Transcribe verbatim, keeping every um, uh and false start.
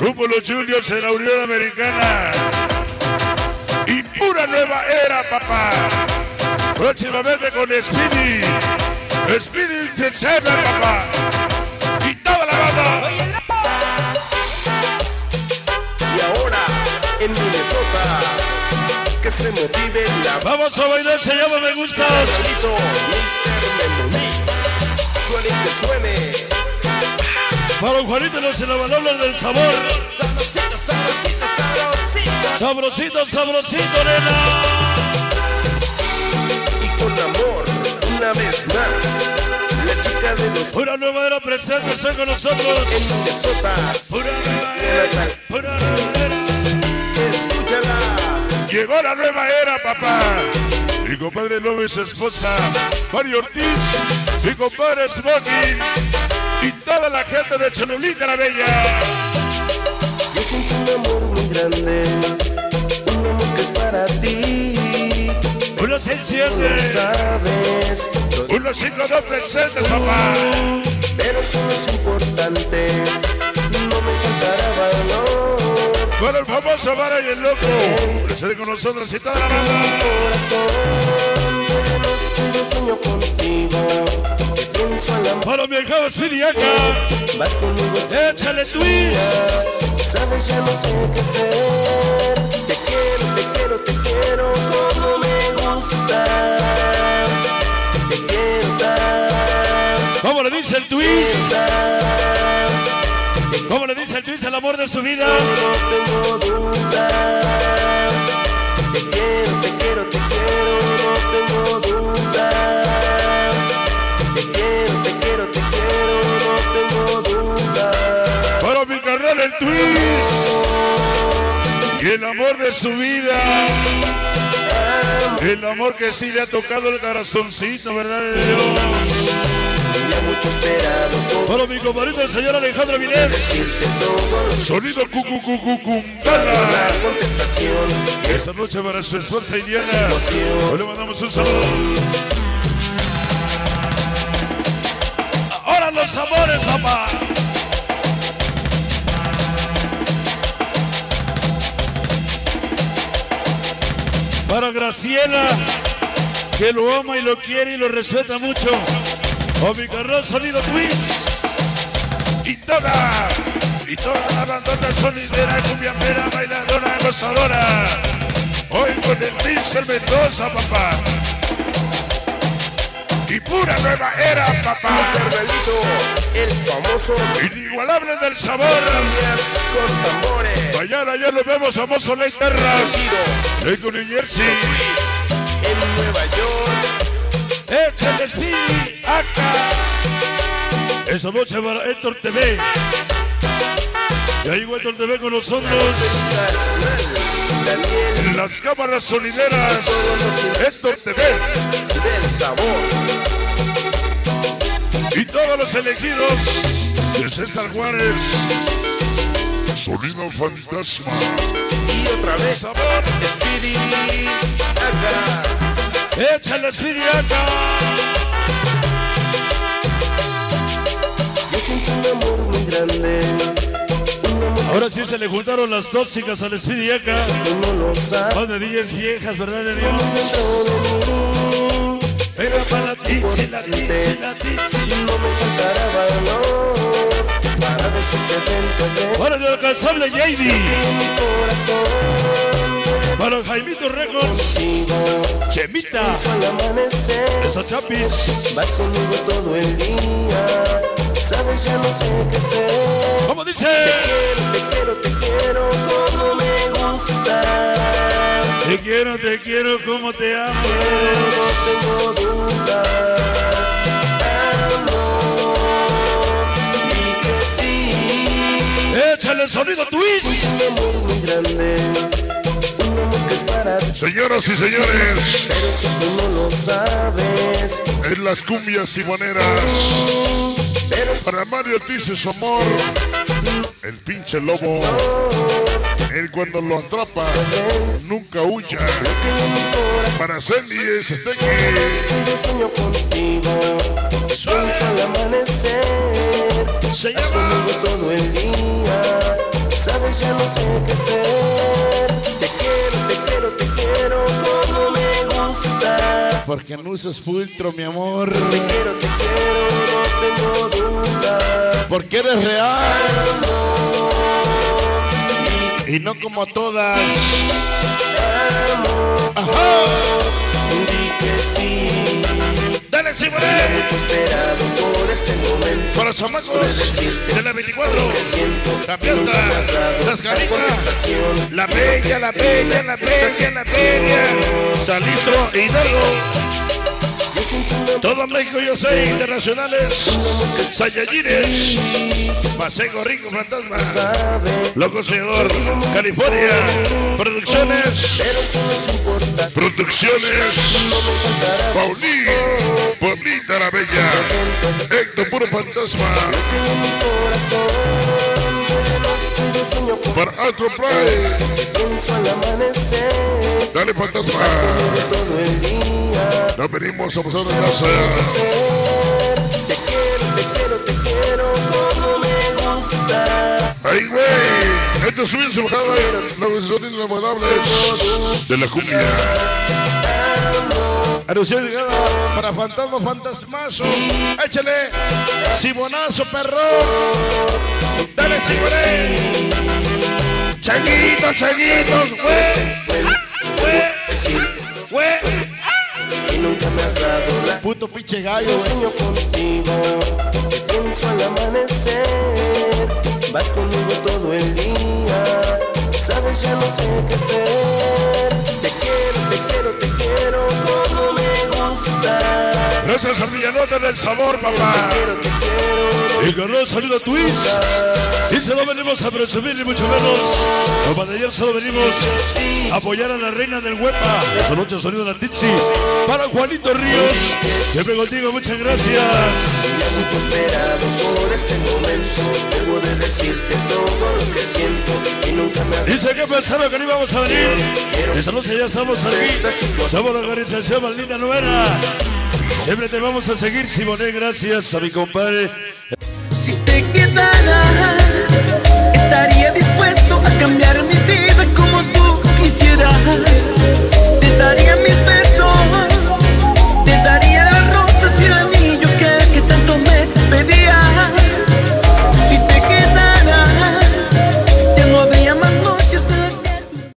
Rumbo los Juniors en la Unión Americana. Y pura nueva era, papá. Próximamente con Speedy. Speedy se sabe, papá. Y toda la banda. Y ahora, en Minnesota, que se motive la... Vamos a bailar, se llama Me Gustas. mister Memomix. Suene y que suene. Para Juanito los Silabalolos del sabor. Sabrosito, sabrosito, sabrosito. Sabrosito, sabrosito, nena. Y con amor, una vez más, la chica de los... Pura nueva era presente, está con nosotros. En Minnesota, Pura nueva era, pura nueva era. escúchala. Llegó la nueva era, papá. Mi compadre Lobo y su esposa, Mario Ortiz. Mi compadre Smokey. Y toda la gente de Cholulita la Bella. Yo siento un amor muy grande, un amor que es para ti. Uno se enciende, No sabes, unos cinco dos presentes, papá. pero eso no es importante. No me faltará valor. Para el famoso Mara y el Loco, presente con nosotros y toda la banda. Corazón, de noche yo sueño contigo. Que pienso al amor. Para mi hija Speedy acá. Vas conmigo. Échale twist. Sabes, ya no sé qué hacer. Te quiero, te quiero, te quiero como me gustas. Te quiero dar. ¿Cómo le dice el twist? ¿Cómo le dice el twist al amor de su vida? No tengo dudas. Te quiero, te quiero, te quiero, no tengo dudas. Te quiero, te quiero, te quiero, no tengo dudas. Para mi carnal el twist. Y el amor de su vida. El amor que sí le ha tocado el corazoncito, ¿verdad de Dios? Ya mucho esperado. Para mi compadrito el señor Alejandro Vilés. Sonido cucucucucumbala. Esta noche para su esposa Indiana. Hoy le mandamos un saludo. Ahora los amores, papá. Para Graciela, que lo ama y lo quiere y lo respeta mucho. O mi carnal Sonido Twist. Y toda, y toda la bandota sonidera, cumbiambera, bailadora, gozadora. Hoy con el Diesel Mendoza, papá. Y pura nueva era, papá. Carnalito, el famoso Inigualable del sabor. Cambias con tambores. Mañana ya lo vemos, famoso Ley Terras. Ley con New Jersey. En Nueva York. Échale Speedy acá. Esa noche para Héctor T V. Ya llegó Héctor T V con nosotros. Daniel, Las cámaras sonideras. Héctor T V. del sabor. Y todos los elegidos de César Juárez. Sonido fantasma. Y otra vez, Sabor. Speedy acá. Échale Speedy acá. Yo siento un amor muy grande. Un amor Ahora sí se le juntaron las tóxicas al Speedy acá. que no lo sabe. Más de diez viejas, ¿verdad de Dios? Dentro de mí. Pero para la tizi, la tizi, la tizi. No me faltará valor para decirte dentro de Para el alcanzable J D. mi corazón. Para Jaimito Records. Contigo, Chemita. pienso al amanecer. Esa chapis. Vas conmigo todo el día. Sabes, ya no sé qué hacer. ¿Cómo dice? Te quiero, te quiero como me gustas. Te quiero, te quiero como te amo. No tengo duda. Amor. Y que sí. Échale sonido twist. Un amor muy grande. Un amor que es para ti. Señoras y señores, Pero si tú no lo sabes. en las cumbias simoneras, Pero para Mario Ortiz y su amor, el pinche lobo, él cuando lo atrapa, nunca huya. Para Sandy es este que yo sueño contigo. Pienso al amanecer. se Estás llama conmigo todo el día. Sabes Sabes, ya no sé qué hacer. Te quiero, te quiero, te quiero como me gusta. Porque no usas filtro, mi amor. Te quiero, te quiero, no tengo duda. Porque eres real. Y no como todas. Ajá. Di que sí. Dale, Simone. Mucho esperado por este momento. Para los chamacos de la veinticuatro. Campeota, las caritas. La bella, la bella, la bella, la bella. Salistro e Hidalgo. Todo México, yo sé, internacionales, Sayayines, Paseco Rico Fantasma, Loco Señor, California, Producciones, Producciones, Paulín, Paulita la Bella, Héctor Puro Fantasma, para Astro Play, dale Fantasma. No venimos a pasar de casa. Te quiero, te quiero, te quiero como me gusta. ¡Ay, güey! Esto es subir su bajada. Los sonidos memorables de la cumbia. Anunciado llegada para Fantasma Fantasmazo. Échale. Simonazo, perro. Dale, Simone. Changuitos, changuitos, güey. Güey. Güey. Y nunca me has dado la puto pinche gallo, güey. Sueño contigo, te pienso al amanecer. Vas conmigo todo el día. Sabes, ya no sé qué hacer. Te quiero, te quiero, te quiero como me gusta. Gracias al Villanota del Sabor, papá. Te quiero, te quiero. Y con un saludo a Twist. Y se lo venimos a presumir ni mucho menos. Como de ayer solo venimos a apoyar a la reina del Huepa. Esa noche sonido de la Titsi. Para Juanito Ríos. Siempre contigo, muchas gracias. Ya mucho esperado por este momento. Debo de decirte todo lo que siento. Y nunca me has dice que pensaron que no íbamos a venir. Esa noche ya estamos aquí. Somos la organización Maldita Nuera. Siempre te vamos a seguir, Simone. Gracias a mi compadre. Si te quedaras, estaría dispuesto a cambiar mi vida como tú quisieras.